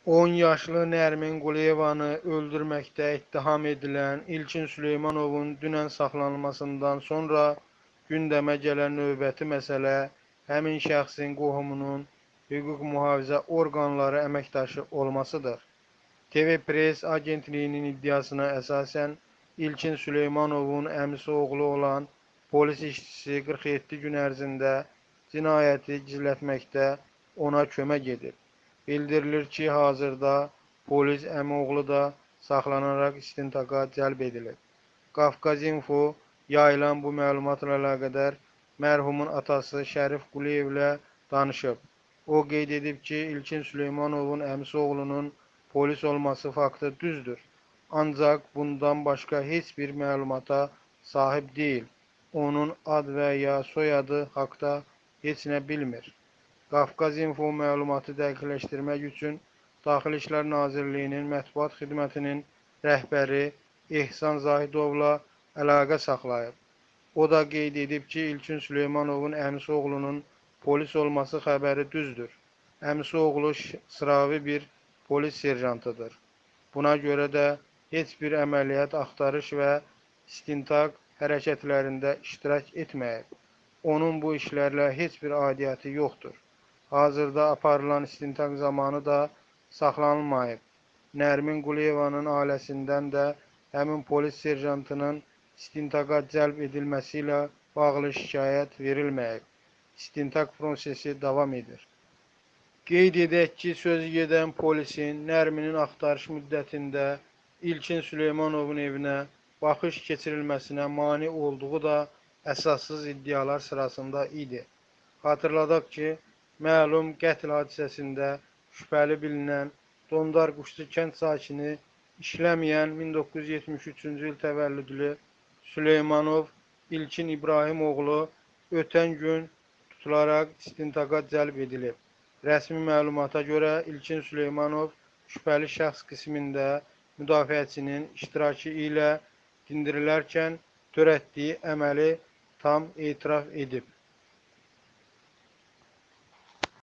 10 yaşlı Nərmin Quliyevanı öldürməkdə ittiham edilən İlkin Süleymanovun dünən saxlanılmasından sonra gündəmə gələn növbəti məsələ həmin şəxsin qohumunun hüquq mühafizə orqanları əməkdaşı olmasıdır. TV Press agentliyinin iddiasına əsasən İlkin Süleymanovun əmisi oğlu olan polis işçisi 47 gün ərzində cinayəti gizlətməkdə ona kömək edib. Bildirilir ki, hazırda polis əmioğlu da saxlanaraq istintaqa cəlb edilib. Qafqaz.info yayılan bu məlumatla əlaqədar mərhumun atası Şərif Quliyevlə danışıb. O qeyd edib ki, İlkin Süleymanovun əmisi oğlunun polis olması faktı düzdür. Ancaq bundan başqa heç bir məlumata sahib deyil. Onun ad və ya soyadı haqda heç nə bilmir. Qafqaz.info məlumatı dəqiqləşdirmək üçün Daxili İşlər Nazirliyinin mətbuat xidmətinin rəhbəri Ehsan Zahidovla əlaqə saxlayıb. O da qeyd edib ki, İlkin Süleymanovun əmisi oğlunun polis olması xəbəri düzdür. Əmisi oğlu sıravi bir polis serjantıdır. Buna görə də heç bir əməliyyat, axtarış və istintaq hərəkətlərində iştirak etməyib. Onun bu işlərlə heç bir aidiyyəti yoxdur. Hazırda aparılan istintaq zamanı da saxlanılmayıb. Nərmin Quliyevanın ailəsindən də həmin polis serjantının istintaqa cəlb edilməsi ilə bağlı şikayət verilməyib. İstintaq prosesi davam edir. Qeyd edək ki, sözü gedən polisin Nərminin axtarış müddətində İlkin Süleymanovun evinə baxış keçirilməsinə mane olduğu da əsassız iddialar sırasında idi. Xatırladaq ki, məlum qətl hadisəsində şübhəli bilinən Dondar Quşlu kənd sakini işləməyən 1973-cü il təvəllüdlü Süleymanov İlkin İbrahimoğlu ötən gün tutularaq istintaqa cəlb edilib. Rəsmi məlumata görə İlkin Süleymanov şübhəli şəxs qismində müdafiəçinin iştirakı ilə dindirilərkən törətdiyi əməli tam etiraf edib.